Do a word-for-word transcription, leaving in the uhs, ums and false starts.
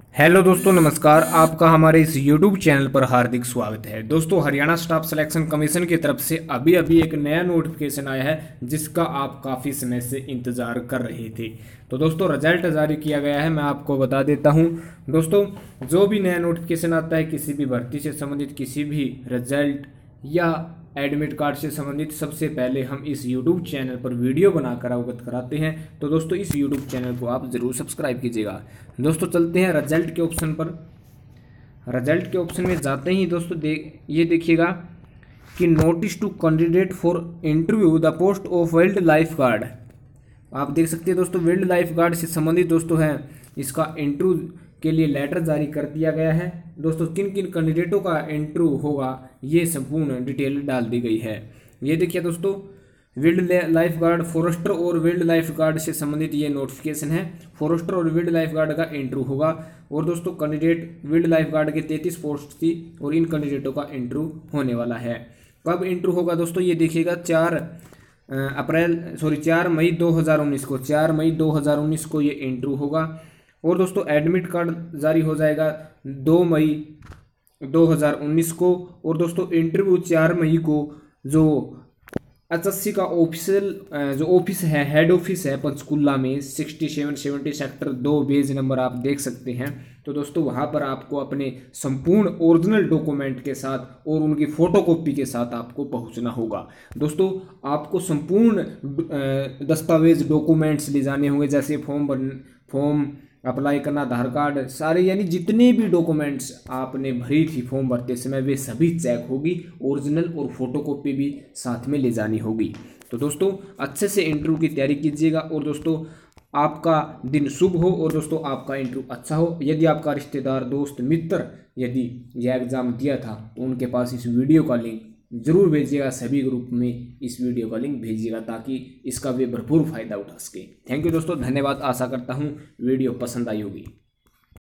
Hello दोस्तों, नमस्कार। आपका हमारे इस यूट्यूब चैनल पर हार्दिक स्वागत है। दोस्तों, हरियाणा स्टाफ सिलेक्शन कमीशन की तरफ से अभी अभी एक नया नोटिफिकेशन आया है जिसका आप काफ़ी समय से इंतज़ार कर रहे थे। तो दोस्तों, रिजल्ट जारी किया गया है, मैं आपको बता देता हूं। दोस्तों, जो भी नया नोटिफिकेशन आता है किसी भी भर्ती से संबंधित, किसी भी रिजल्ट या एडमिट कार्ड से संबंधित, सबसे पहले हम इस यूट्यूब चैनल पर वीडियो बनाकर अवगत कराते हैं। तो दोस्तों, इस यूट्यूब चैनल को आप ज़रूर सब्सक्राइब कीजिएगा। दोस्तों, चलते हैं रिजल्ट के ऑप्शन पर। रिजल्ट के ऑप्शन में जाते ही दोस्तों देख ये देखिएगा कि notice to candidate for interview the post of wildlife guard. आप देख सकते हैं दोस्तों, वाइल्ड लाइफ गार्ड से संबंधित दोस्तों है, इसका इंटरव्यू के लिए लेटर जारी कर दिया गया है। दोस्तों, किन किन कैंडिडेटों का इंटरव्यू होगा ये संपूर्ण डिटेल डाल दी गई है। ये देखिए दोस्तों, वाइल्ड लाइफ गार्ड फॉरेस्टर और वाइल्ड लाइफ गार्ड से संबंधित ये नोटिफिकेशन है। फॉरेस्टर और वाइल्ड लाइफ गार्ड का इंटरव्यू होगा। और दोस्तों, कैंडिडेट वाइल्ड लाइफ गार्ड के तैंतीस पोस्ट थी और इन कैंडिडेटों का इंटरव्यू होने वाला है। कब इंटरव्यू होगा दोस्तों, ये देखिएगा चार अप्रैल सॉरी चार मई दो हज़ार उन्नीस को चार मई दो हज़ार उन्नीस को ये इंटरव्यू होगा। और दोस्तों, एडमिट कार्ड जारी हो जाएगा दो मई दो हज़ार उन्नीस को। और दोस्तों, इंटरव्यू चार मई को जो एचएससी का ऑफिशियल जो ऑफिस है, हेड ऑफिस है पंचकुला में, सिक्सटी सेवन सेवेंटी सेक्टर दो, पेज नंबर आप देख सकते हैं। तो दोस्तों, वहाँ पर आपको अपने संपूर्ण ओरिजिनल डॉक्यूमेंट के साथ और उनकी फोटोकॉपी के साथ आपको पहुँचना होगा। दोस्तों, आपको संपूर्ण दस्तावेज डॉक्यूमेंट्स ले जाने होंगे, जैसे फॉर्म भर फॉर्म अप्लाई करना, आधार कार्ड, सारे यानी जितने भी डॉक्यूमेंट्स आपने भरी थी फॉर्म भरते समय वे सभी चेक होगी। ओरिजिनल और फोटोकॉपी भी साथ में ले जानी होगी। तो दोस्तों, अच्छे से इंटरव्यू की तैयारी कीजिएगा और दोस्तों आपका दिन शुभ हो और दोस्तों आपका इंटरव्यू अच्छा हो। यदि आपका रिश्तेदार, दोस्त, मित्र यदि यह एग्ज़ाम दिया था तो उनके पास इस वीडियो का लिंक जरूर भेजिएगा। सभी ग्रुप में इस वीडियो का लिंक भेजिएगा ताकि इसका वे भरपूर फायदा उठा सके। थैंक यू दोस्तों, धन्यवाद। आशा करता हूँ वीडियो पसंद आई होगी।